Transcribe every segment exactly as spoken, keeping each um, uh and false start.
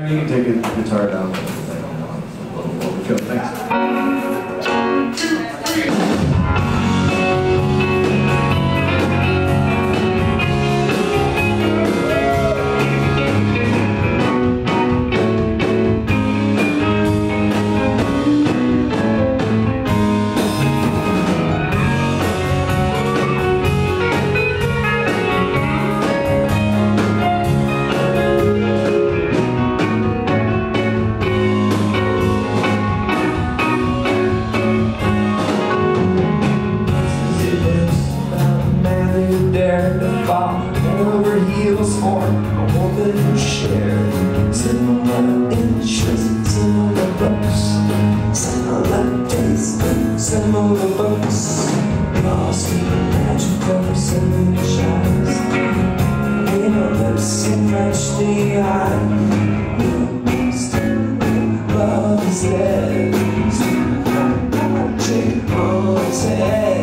You can take the guitar down. Overkill. Thanks. Over heels for a woman who shared similar interests, similar books, similar tastes, and similar books. Lost in the magic of similar shadows, in her lips and freshly eyed. Love is dead, magic on its head.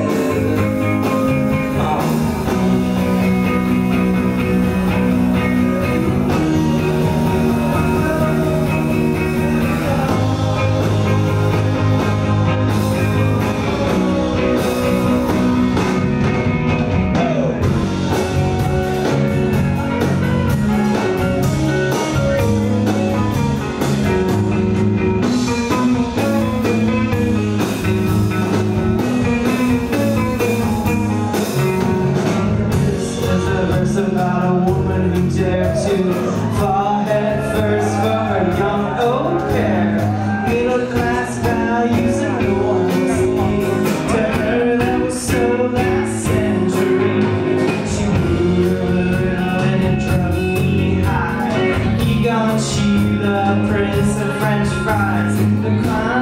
About a woman who dared to fall head first for her young au pair. Middle class values and the ones to her that was so last century. She grew a little and it drove me high. He gone, she the prince of French fries. The